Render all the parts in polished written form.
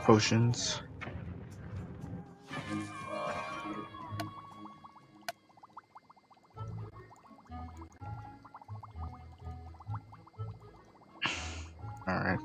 potions. Alright.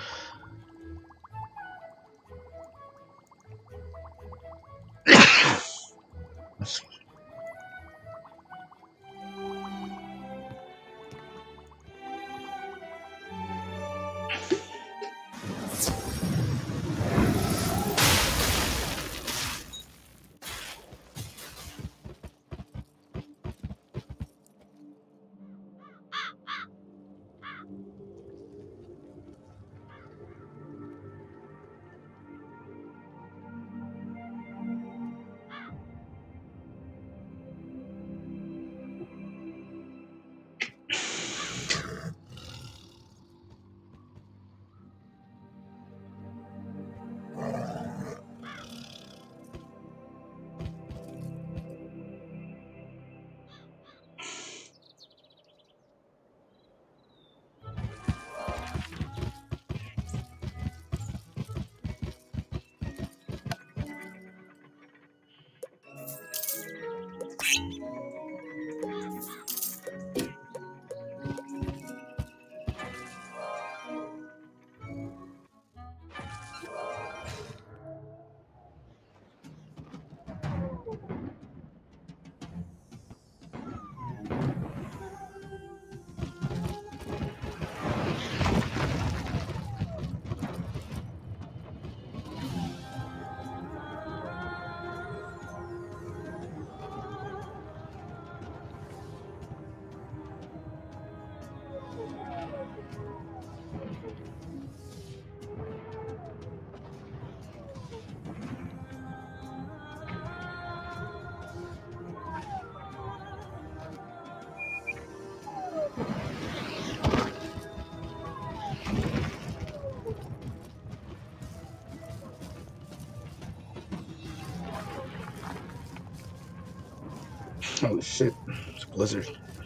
Oh shit, it's a blizzard.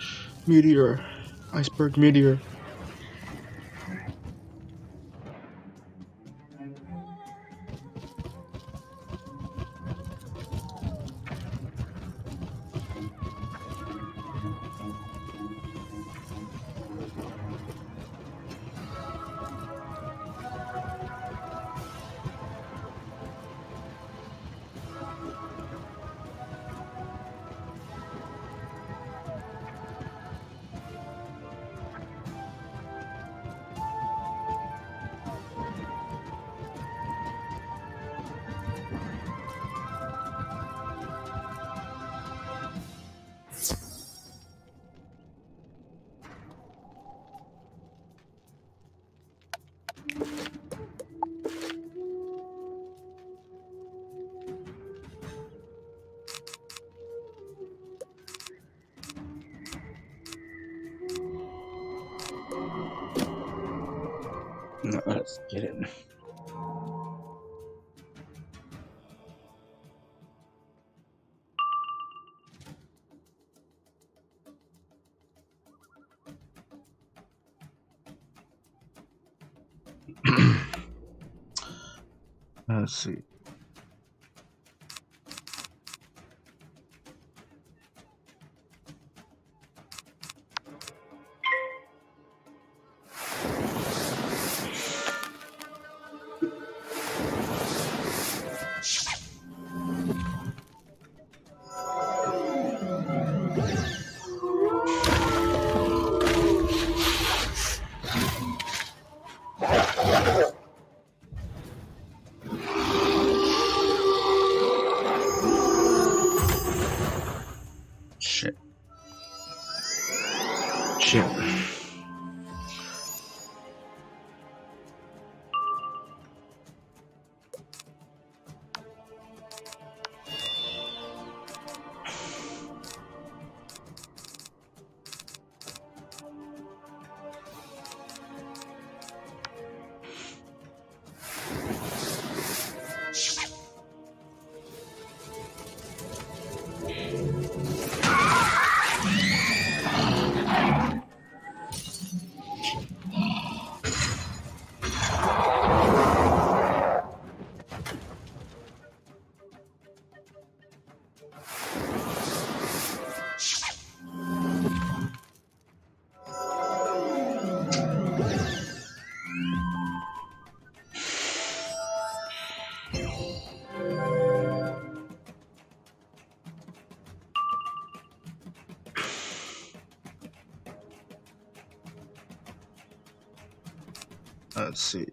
Meteor. Iceberg meteor. No, let's get it. Let's see. Shit. Shit. Let's see.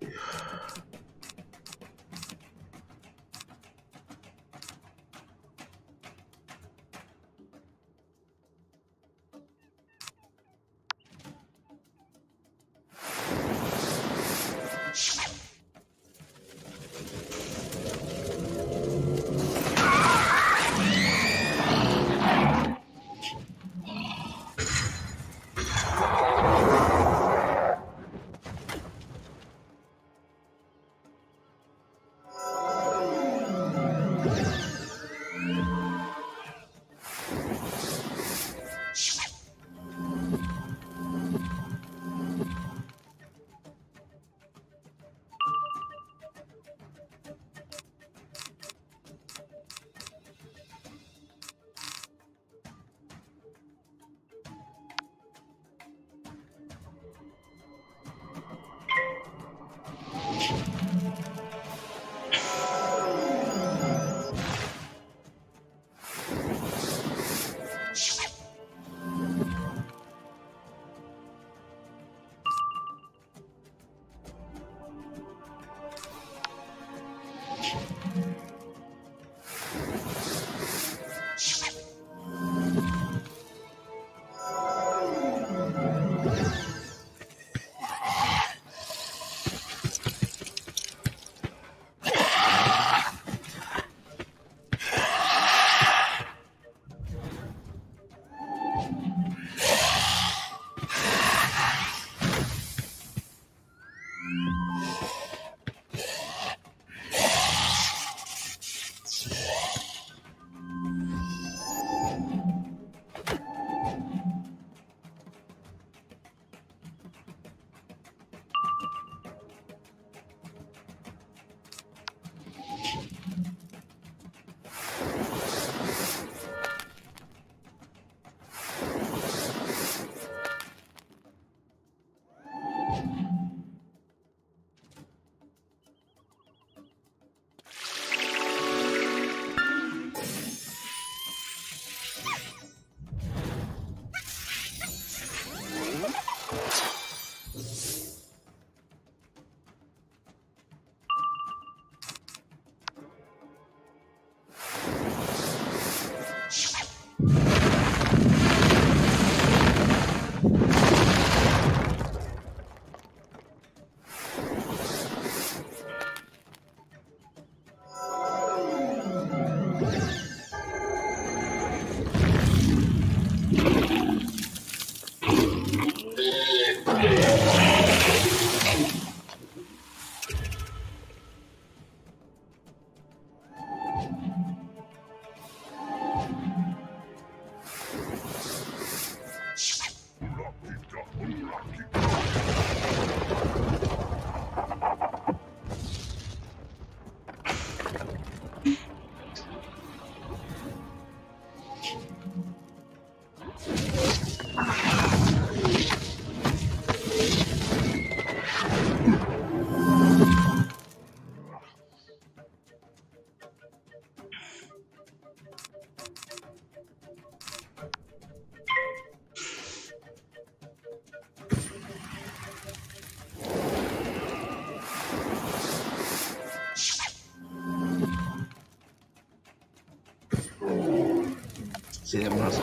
See that muscle.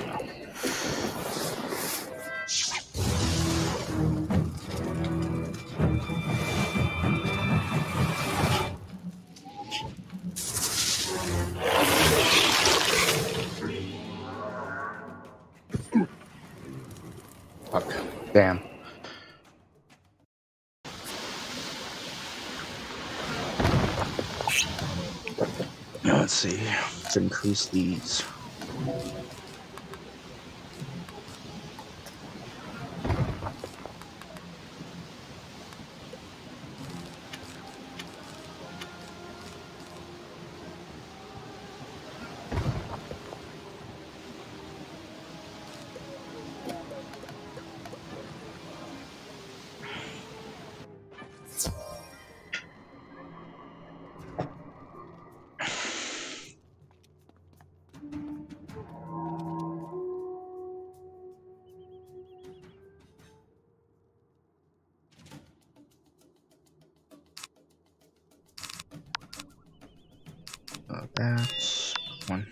Fuck. Damn. Now let's see. Let's increase these. That's one.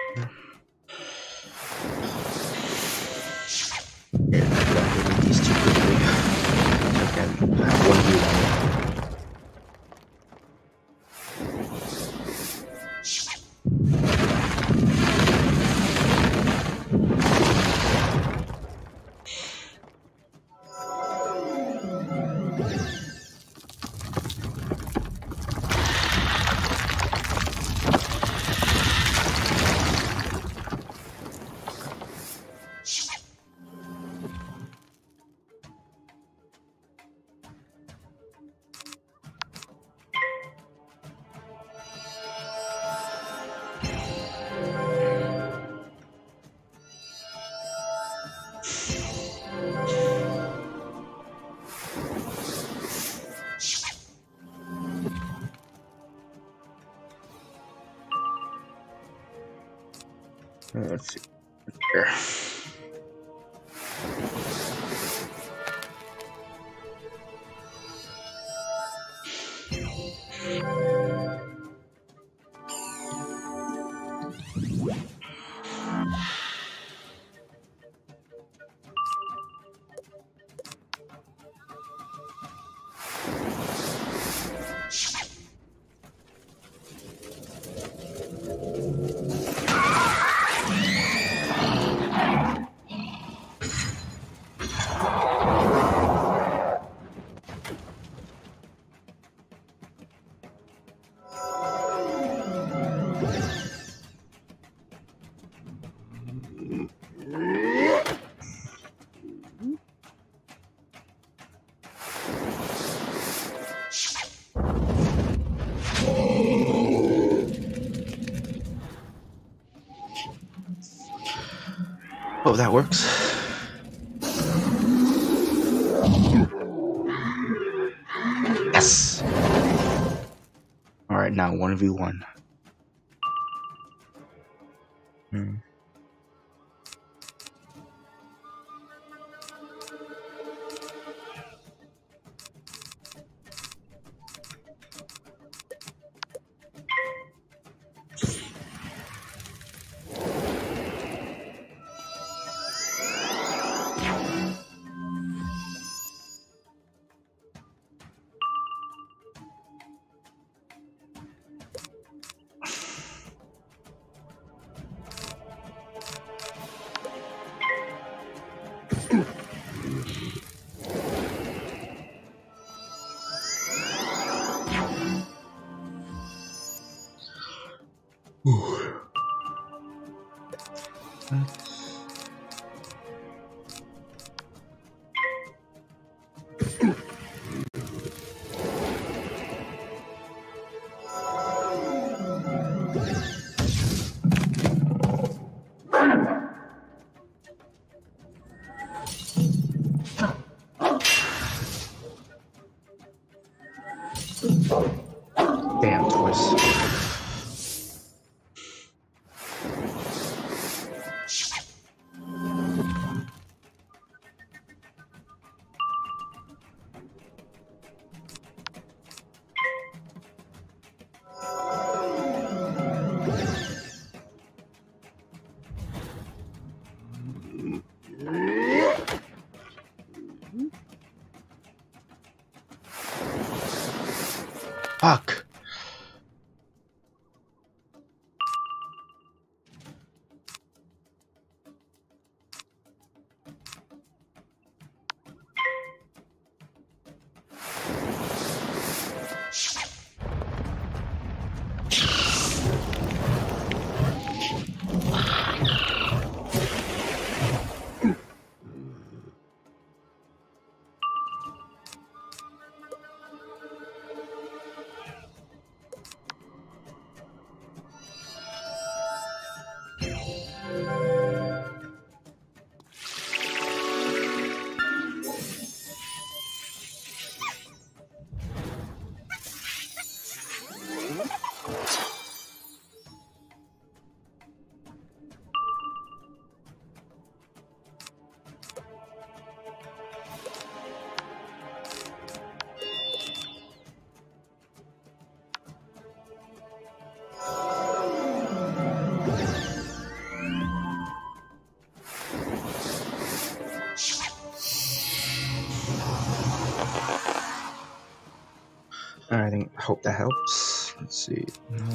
Yeah, I these two quickly. Again, 1v1. Let's see. There. Oh, that works. Yes. All right, now 1v1. Damn, twice. Fuck. I hope that helps. Let's see.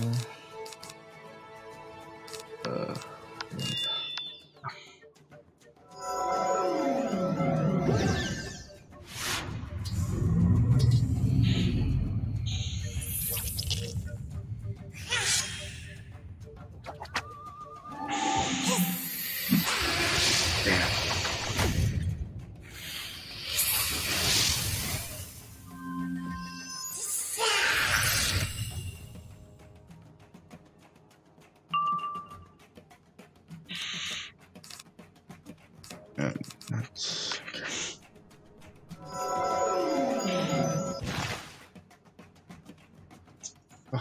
That's fuck.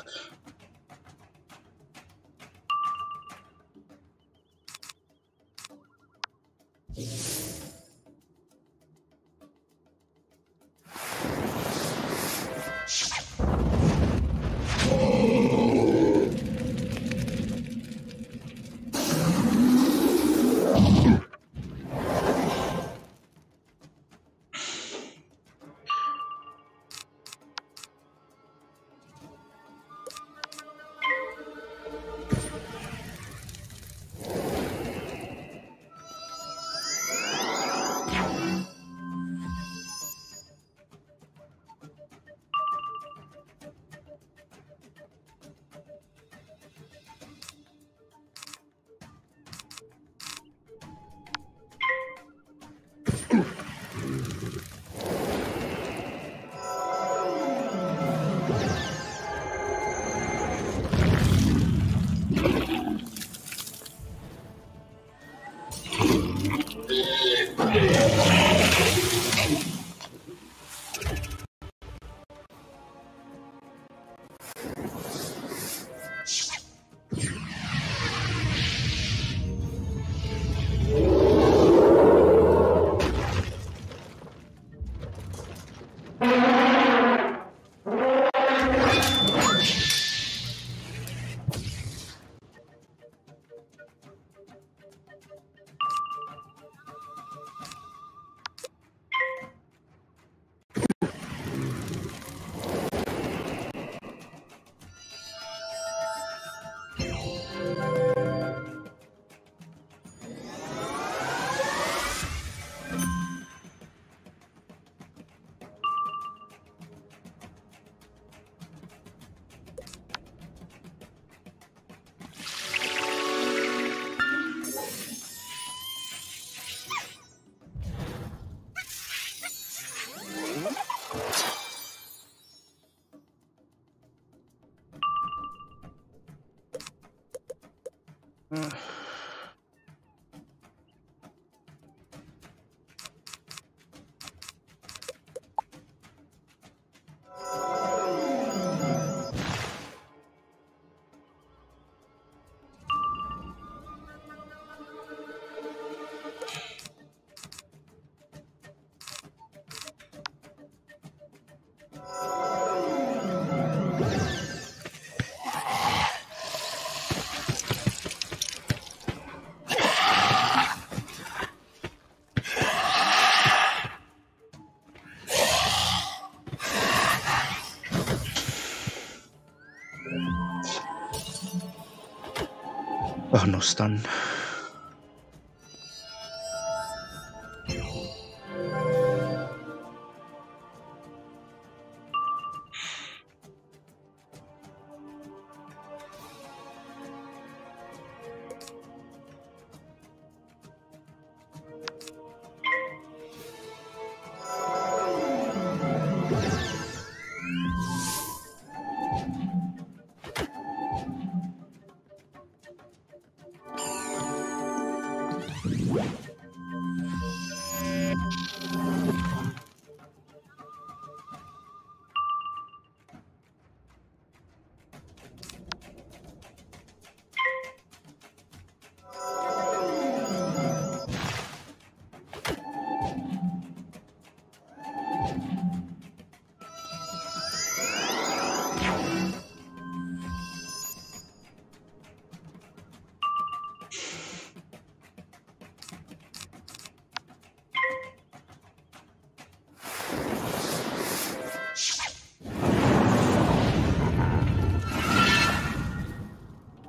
Oh, no stun.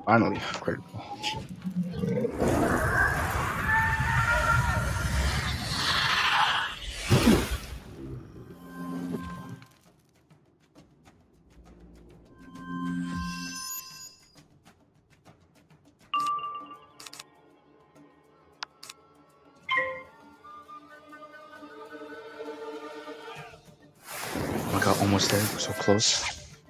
Finally, critical. Oh my god, almost there. So close.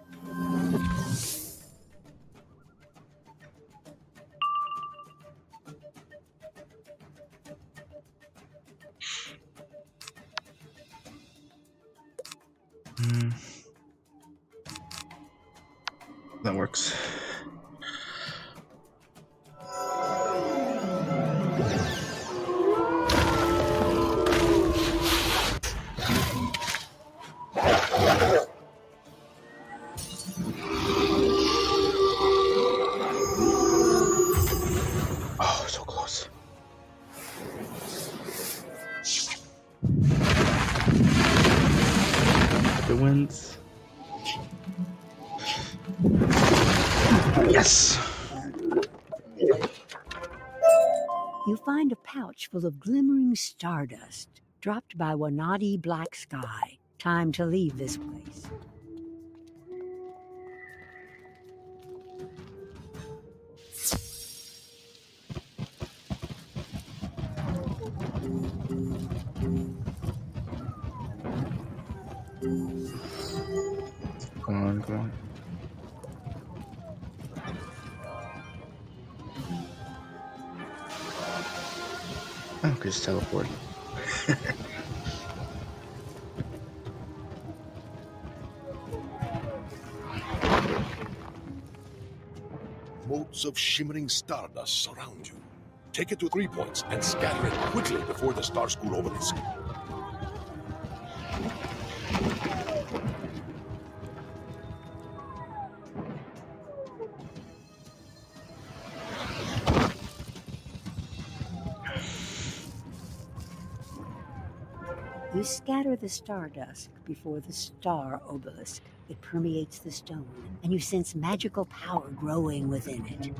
That works. Oh, so close. The wins. Yes. You find a pouch full of glimmering stardust, dropped by Wanadi Black Sky. Time to leave this place. Come on, come on. Oh, just teleport. Motes of shimmering stardust surround you. Take it to 3 points and scatter it quickly before the Star School obelisk. You scatter the stardust before the star obelisk. It permeates the stone, and you sense magical power growing within it.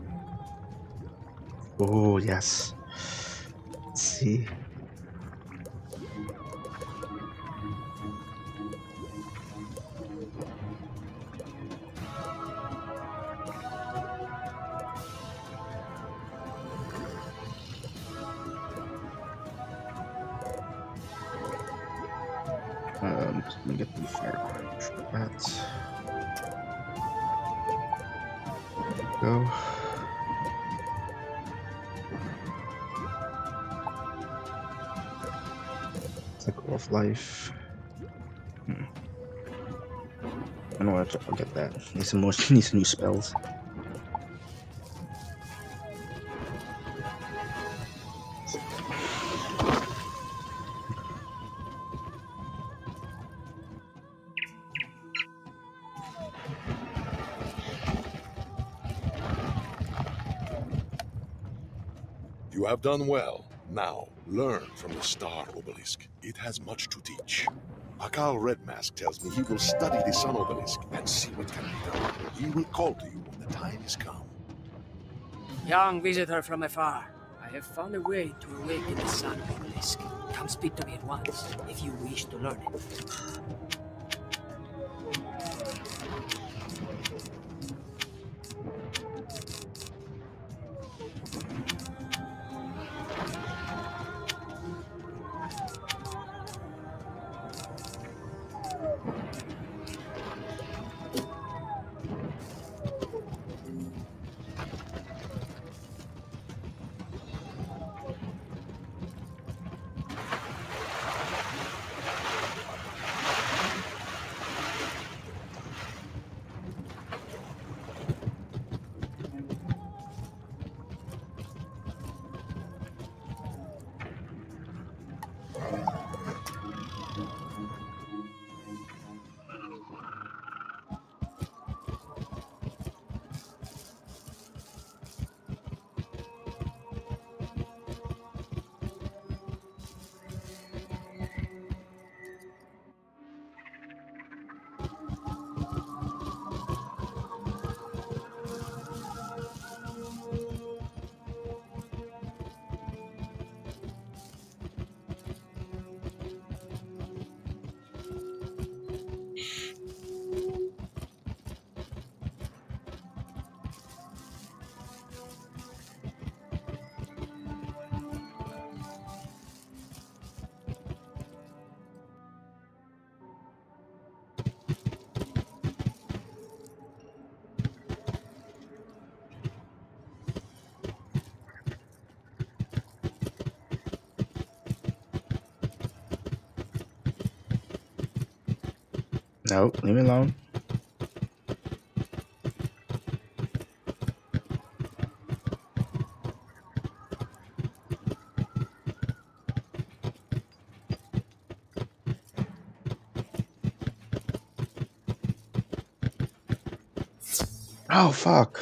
Oh, yes. Let's see. Just gonna get the fire punch with that. Go. Cycle of life. I don't want to forget that. Need some more. Need some new spells. You have done well. Now, learn from the Star Obelisk. It has much to teach. Akal Redmask tells me he will study the Sun Obelisk and see what can be done. He will call to you when the time is come. Young visitor from afar, I have found a way to awaken the Sun Obelisk. Come speak to me at once, if you wish to learn it. No, leave me alone. Oh, fuck.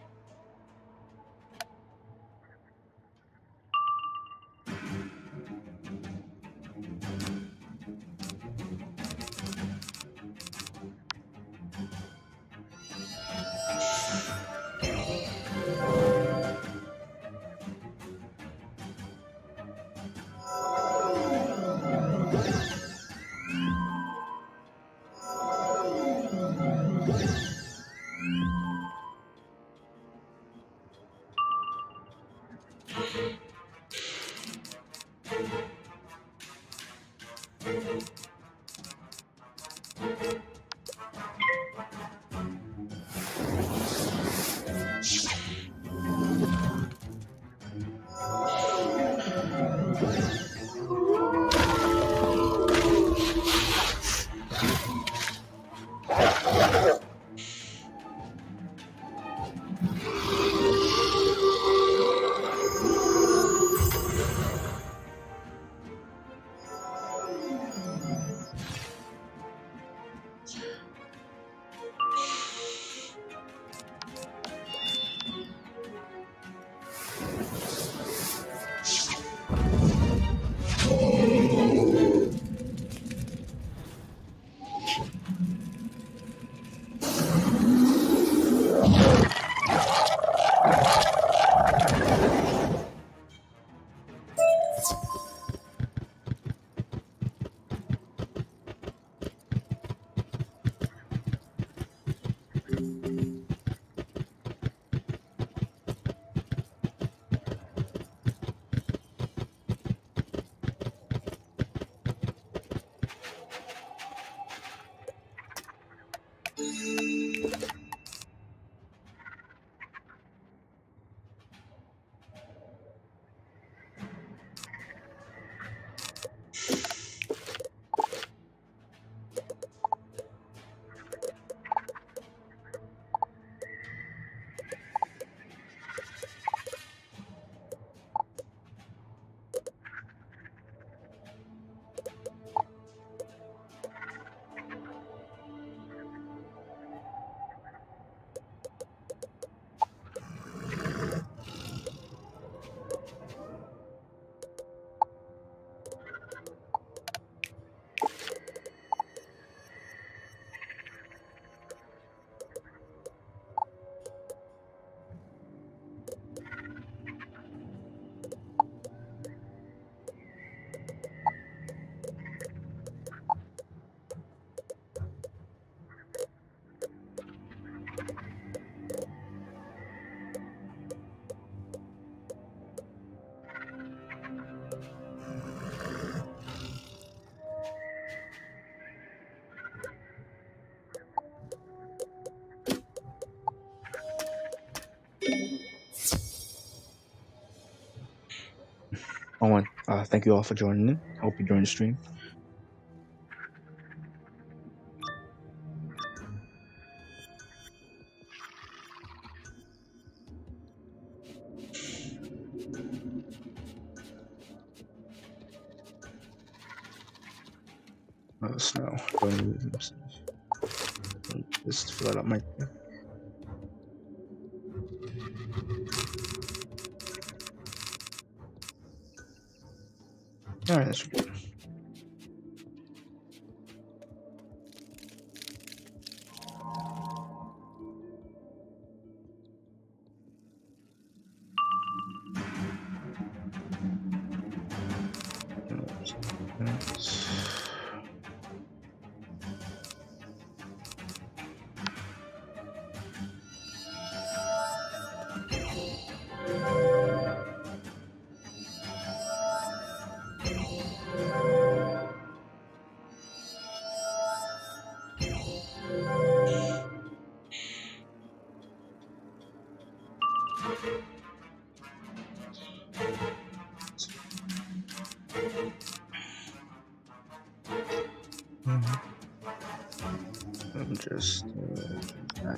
Owen, thank you all for joining in. Hope you joined the stream. Snow. Just fill out my. All right, that's good. just that.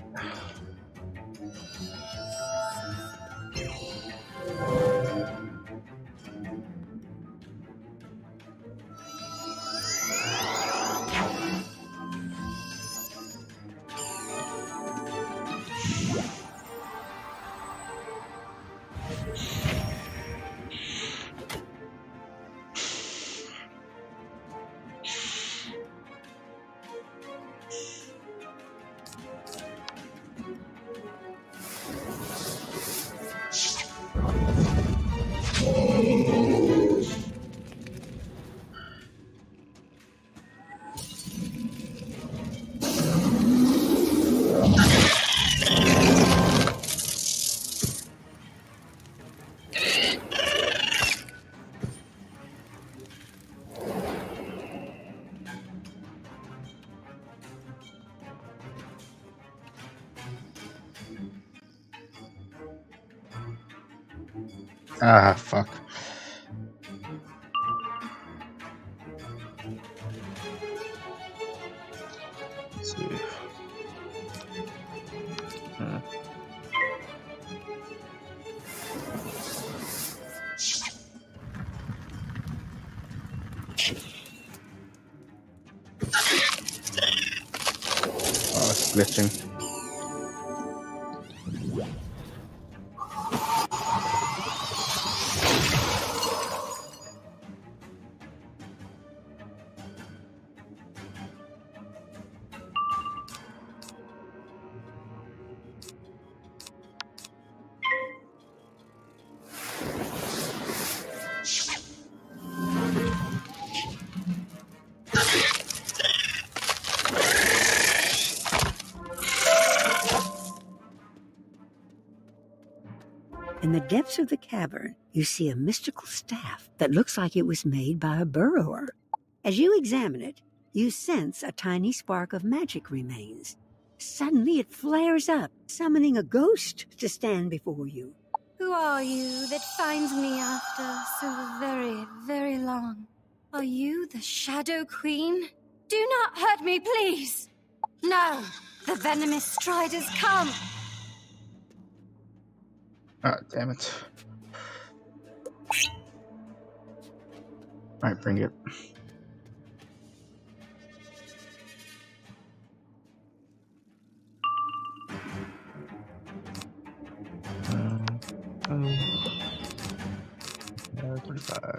Ah, fuck. Let's see. Oh, it's glitching. In the depths of the cavern, you see a mystical staff that looks like it was made by a burrower. As you examine it, you sense a tiny spark of magic remains. Suddenly it flares up, summoning a ghost to stand before you. Who are you that finds me after so very, very long? Are you the Shadow Queen? Do not hurt me, please! No! The venomous Striders come! Ah, damn it. Alright, bring it. Oh. 35.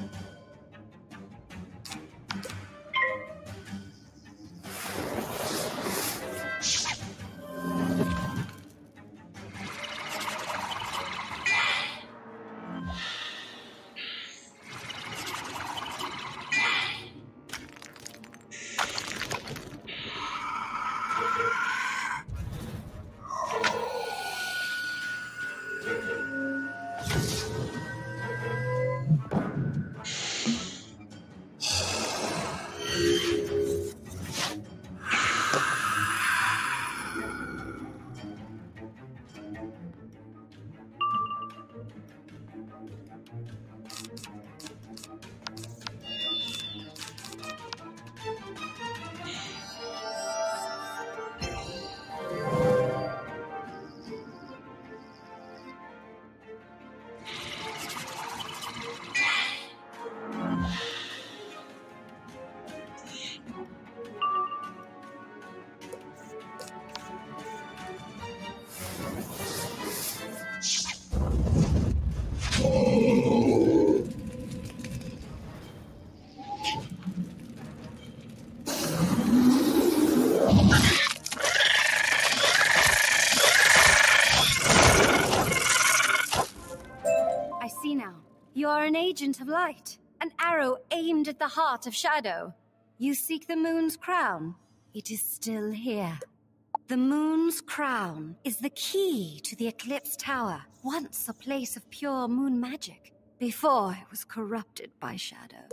I see now. You are an agent of light. An arrow aimed at the heart of Shadow. You seek the moon's crown. It is still here. The moon's crown is the key to the Eclipse Tower, once a place of pure moon magic, before it was corrupted by Shadow.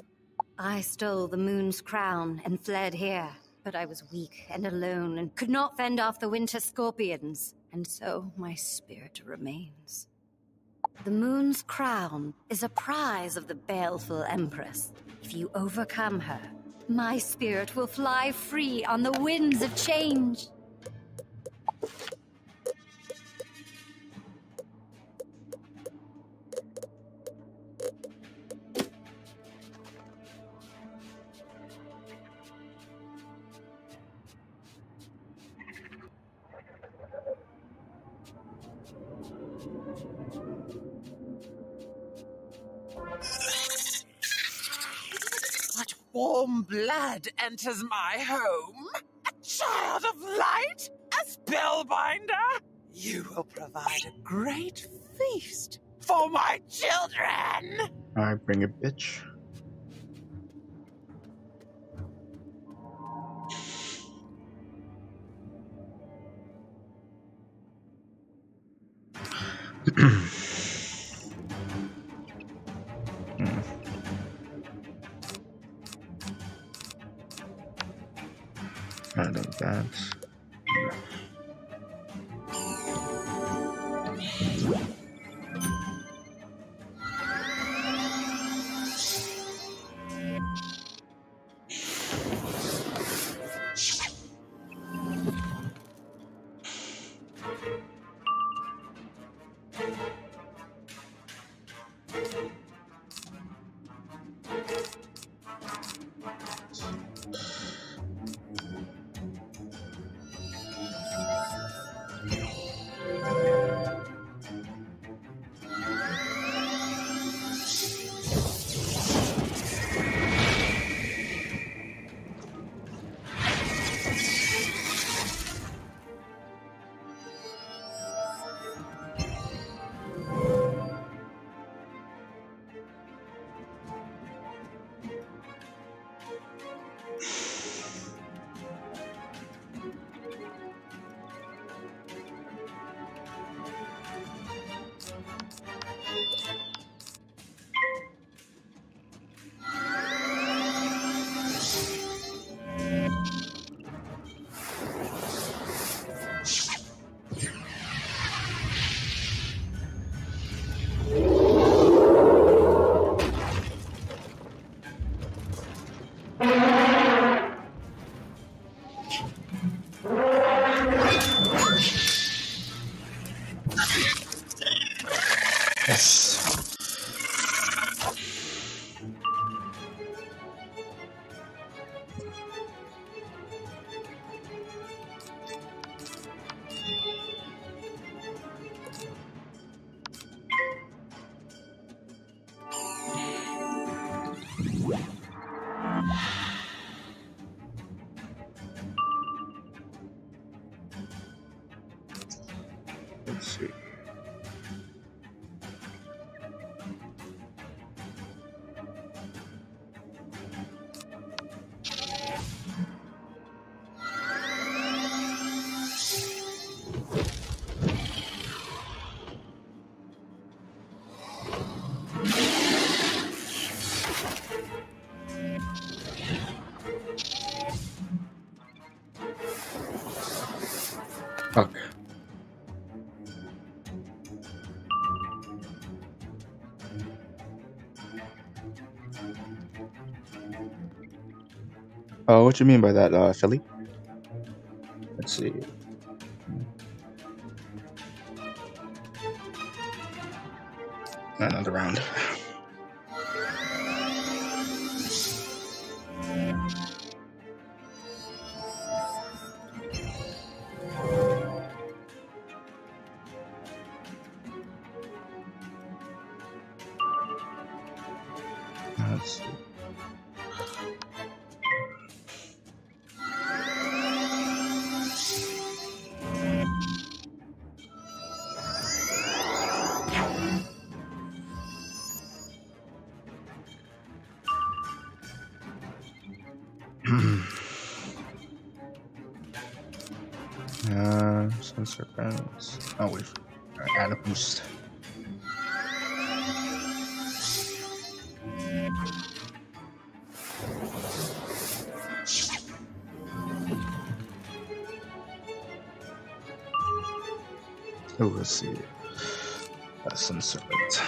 I stole the moon's crown and fled here, but I was weak and alone and could not fend off the winter scorpions, and so my spirit remains. The moon's crown is a prize of the baleful Empress. If you overcome her, My spirit will fly free on the winds of change. What warm blood enters my home? A child of light? A spellbinder? You will provide a great feast for my children! Alright, bring it, bitch. I think that's... Let's see. Fuck. Oh, what you mean by that, Philly? Let's see. Another round. Let's see. Some serpents. Oh wait, add a boost. Oh, let's see. That's some serpent.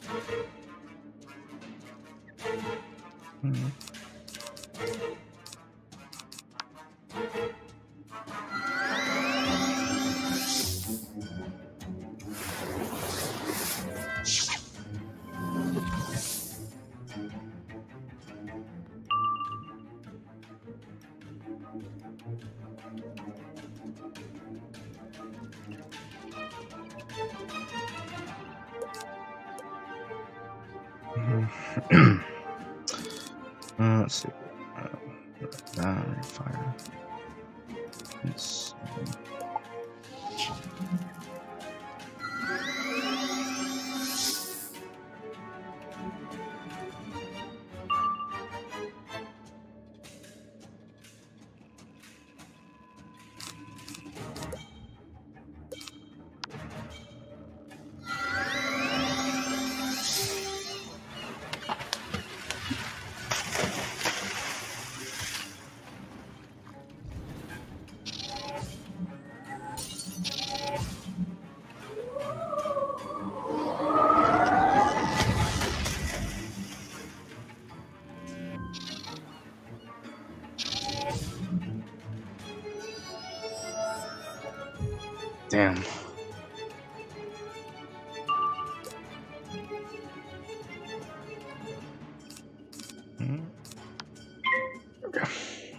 Hmm. Let's see. Fire. Let's see. Damn. Okay.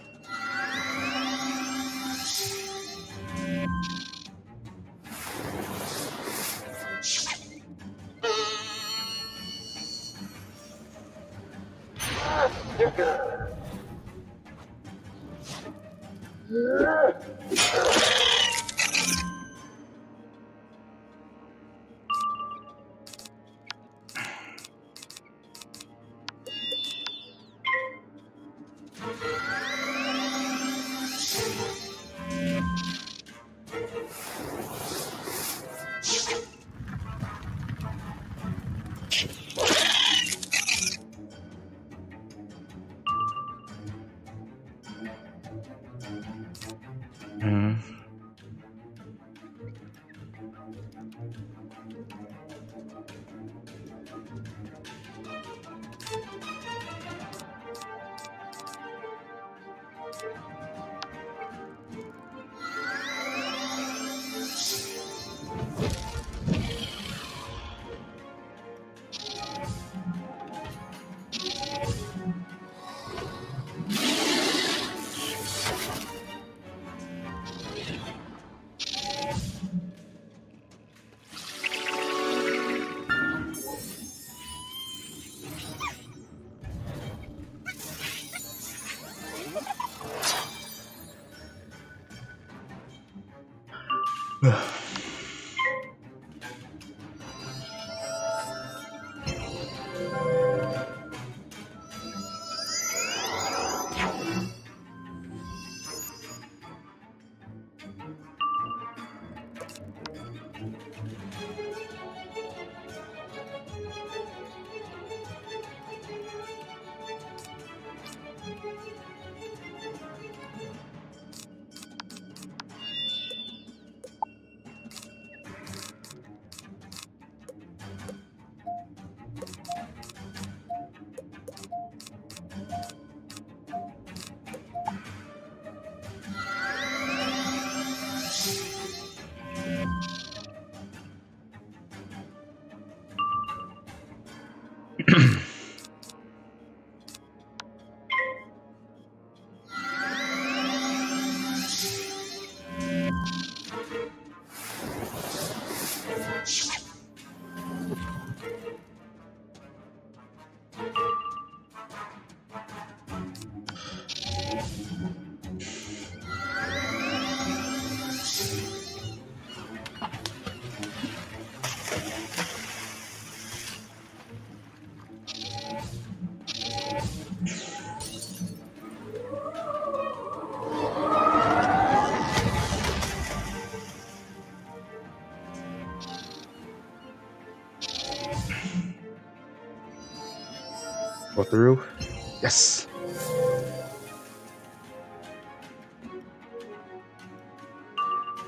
Go through. Yes.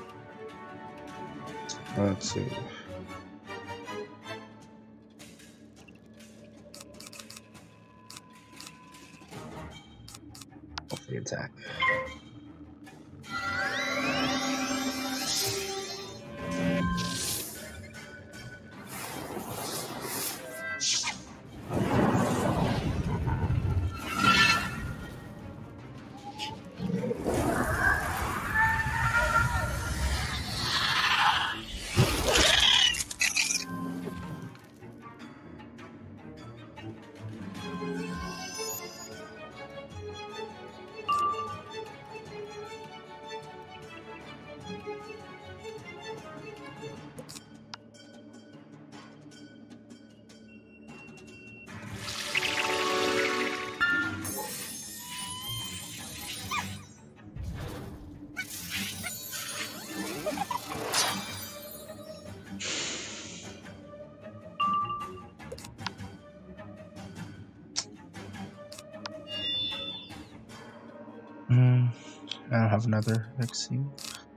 Let's see. the attack. I don't have another vaccine.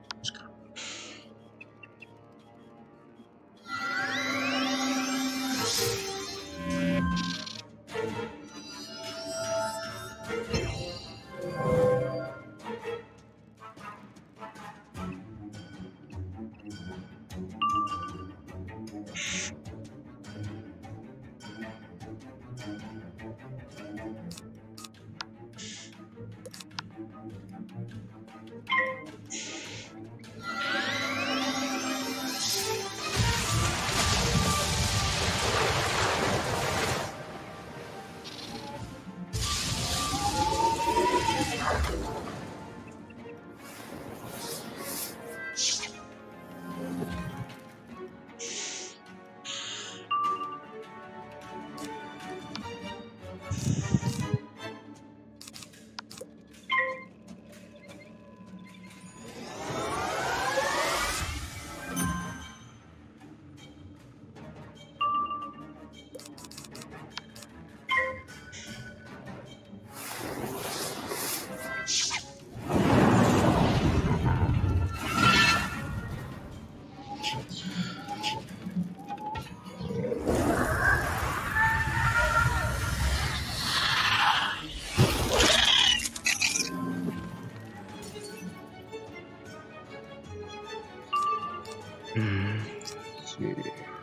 Let's see.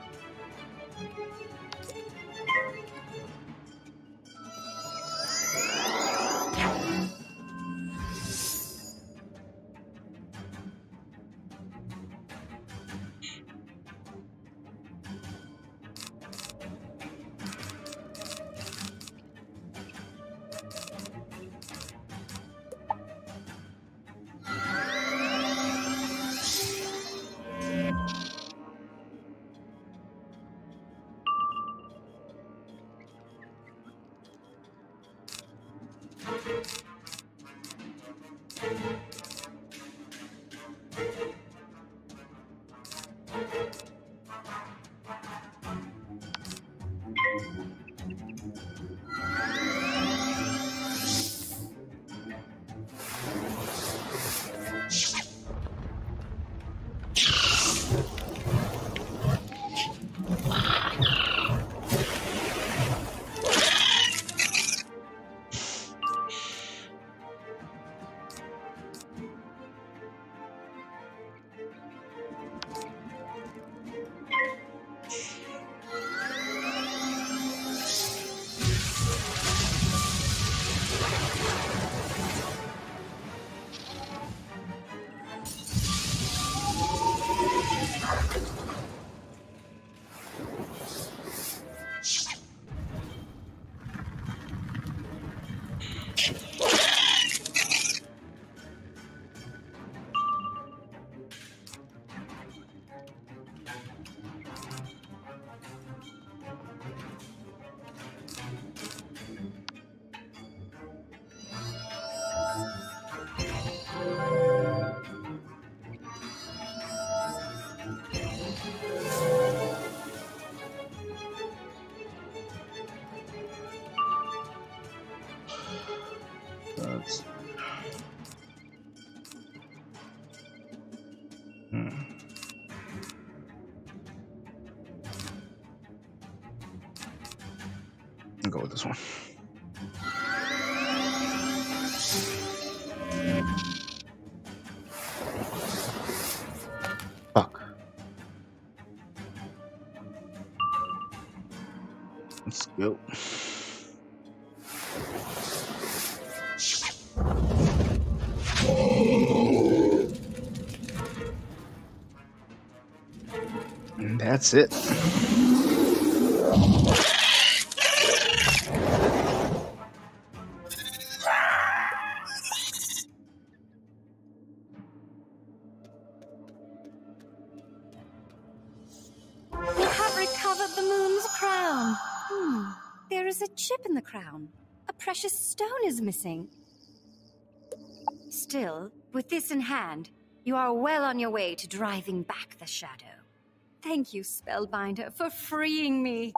That's I'll go with this one. Let's go. And that's it. You have recovered the moon's crown. There is a chip in the crown. A precious stone is missing. Still, with this in hand, you are well on your way to driving back the shadow. Thank you, Spellbinder, for freeing me.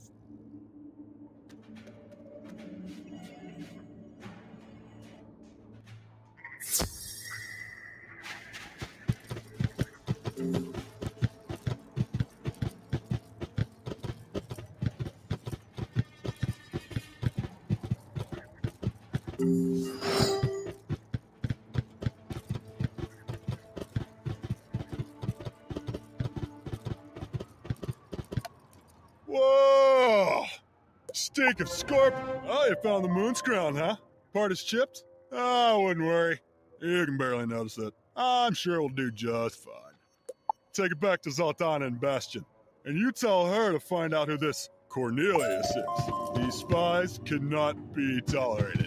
Whoa! Steak of scorpion. Oh, you found the moon's crown, huh? Part is chipped? Oh, wouldn't worry. You can barely notice it. I'm sure it'll do just fine. Take it back to Zoltana and Bastion, and you tell her to find out who this Cornelius is. These spies cannot be tolerated.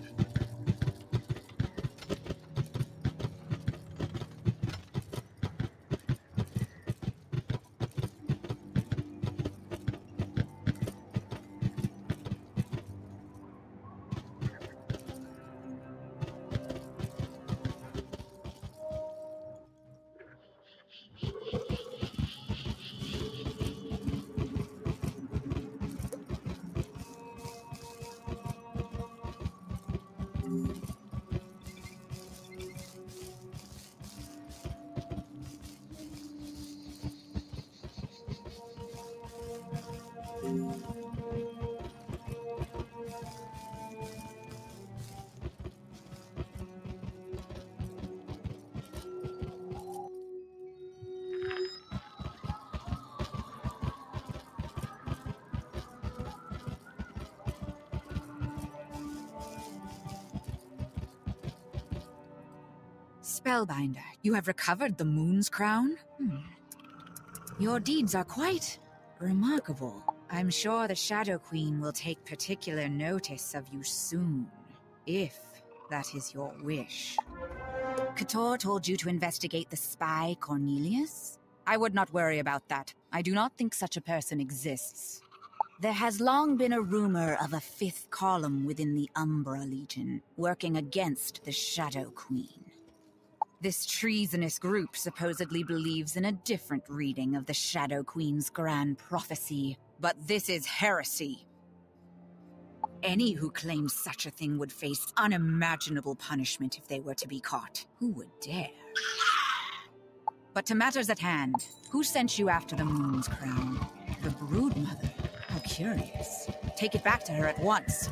Spellbinder, you have recovered the moon's crown? Your deeds are quite remarkable. I'm sure the Shadow Queen will take particular notice of you soon, if that is your wish. Kator told you to investigate the spy Cornelius? I would not worry about that. I do not think such a person exists. There has long been a rumor of a fifth column within the Umbra Legion, working against the Shadow Queen. This treasonous group supposedly believes in a different reading of the Shadow Queen's grand prophecy, but this is heresy. Any who claims such a thing would face unimaginable punishment if they were to be caught. Who would dare? But to matters at hand, who sent you after the moon's crown? The Broodmother. How curious. Take it back to her at once.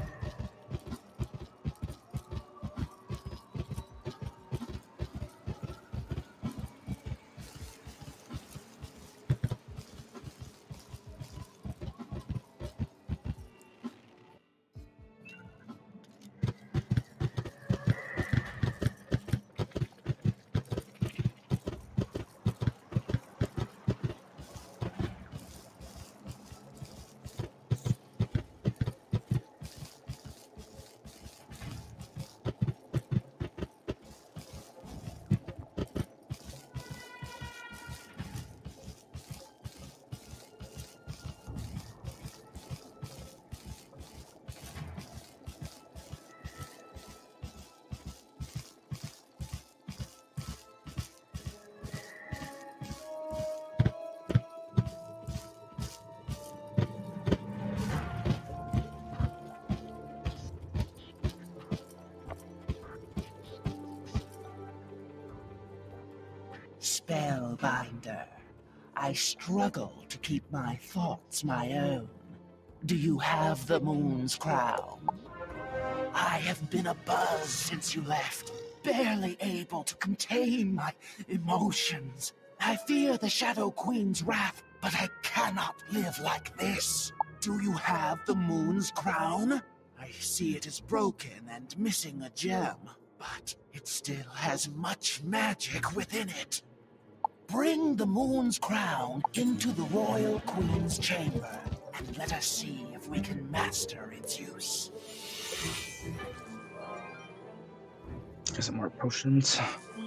Spellbinder, I struggle to keep my thoughts my own. Do you have the moon's crown? I have been abuzz since you left, barely able to contain my emotions. I fear the Shadow Queen's wrath, but I cannot live like this. Do you have the moon's crown? I see it is broken and missing a gem, but it still has much magic within it. Bring the moon's crown into the royal queen's chamber, and let us see if we can master its use. Get some more potions.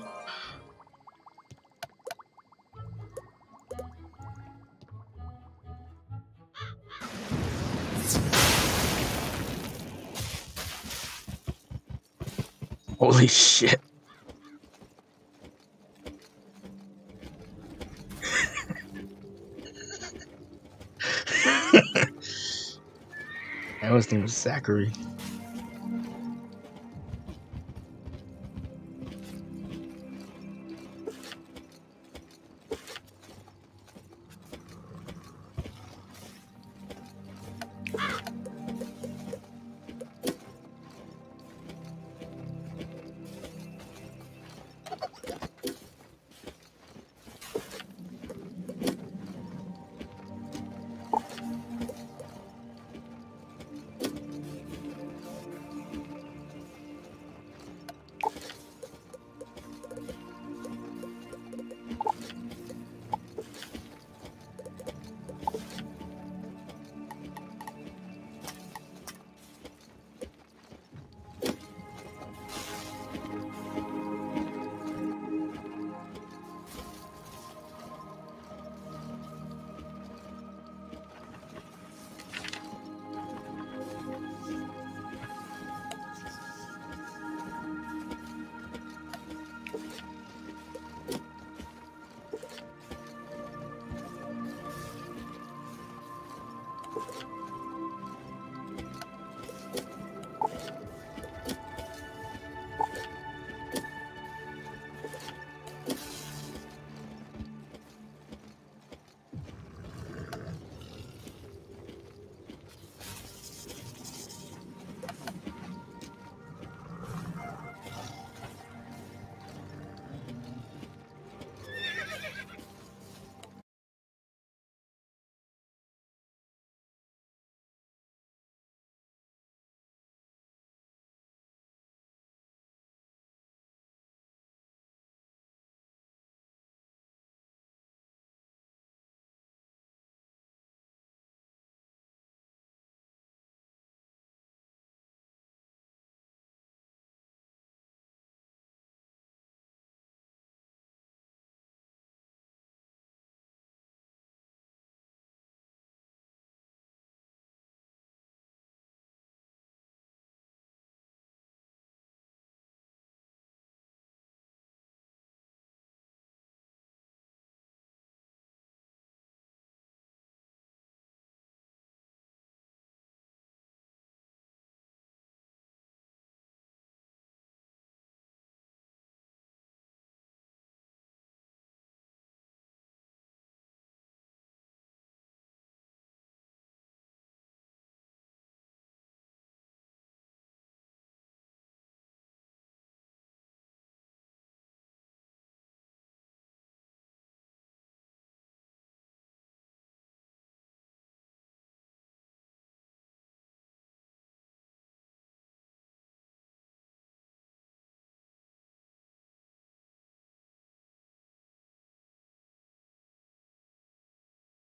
Holy shit. I always think it was Zachary.